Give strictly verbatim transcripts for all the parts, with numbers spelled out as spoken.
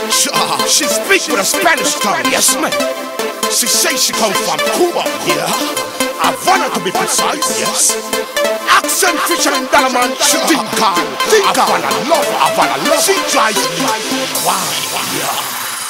Sure, she speaks with a Spanish tongue, yes ma'am. She says she comes from Cuba, yeah. Havana to be precise, yes. Accent featuring Dalaman, Tinka, Tinka. Havana love, Havana love. She drives me wild, yeah.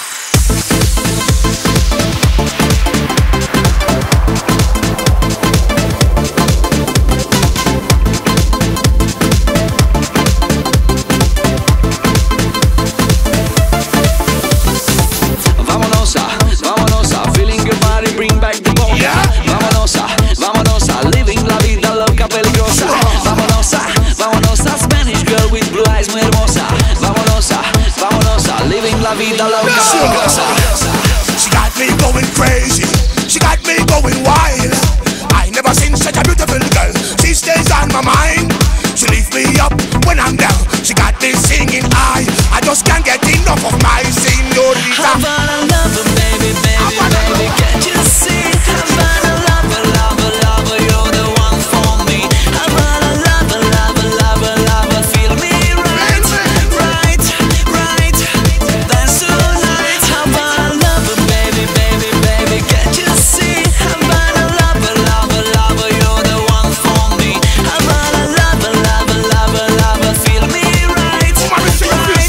Vida loca, she got me going crazy, she got me going wild. I never seen such a beautiful girl, she stays on my mind. She lifts me up when I'm down, she got me singing high. I just can't get enough of my señorita. Havana lover, baby, baby, baby, can't you see? Havana lover, lover, lover, you're the one for me. Havana lover, lover, lover, lover, feel me right, right, right. That's tonight. Havana lover, baby, baby, baby, can't you see? Havana lover, lover, lover, you're the one for me. Havana lover, lover, lover, lover, feel me right, right, right.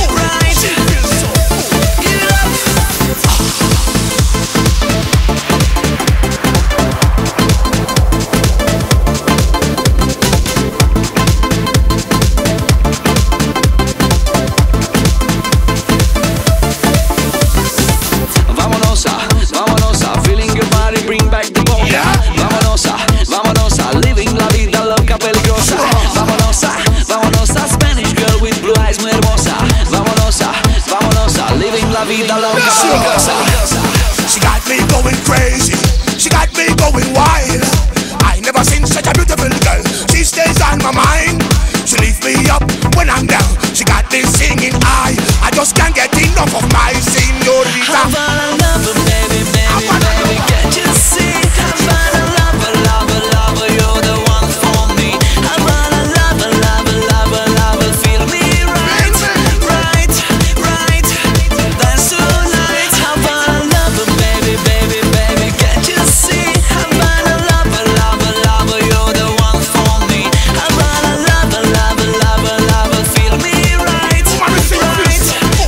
Vida loca, she got me going crazy, she got me going wild. I never seen such a beautiful girl, she stays on my mind. She lifts me up when I'm down, she got me singing high. I just can't get enough of my señorita. Havana lover, baby, baby, baby, can't you see? Havana lover, lover, lover, you're the one for me. Havana lover, lover, lover, lover, feel me right, right, right. That's tonight. Havana lover, baby, baby, baby, can't you see? Havana lover, lover, lover, you're the one for me. Havana lover, lover, lover, lover, feel me right, right, right.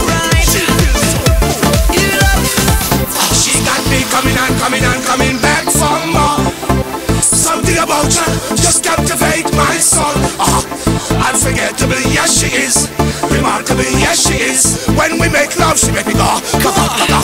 She got me coming and coming and coming back for more. Something about her just captivate my soul. Oh, unforgettable, yes she is. Remarkable, yes she is. When we make love, she make me go, go, go, go.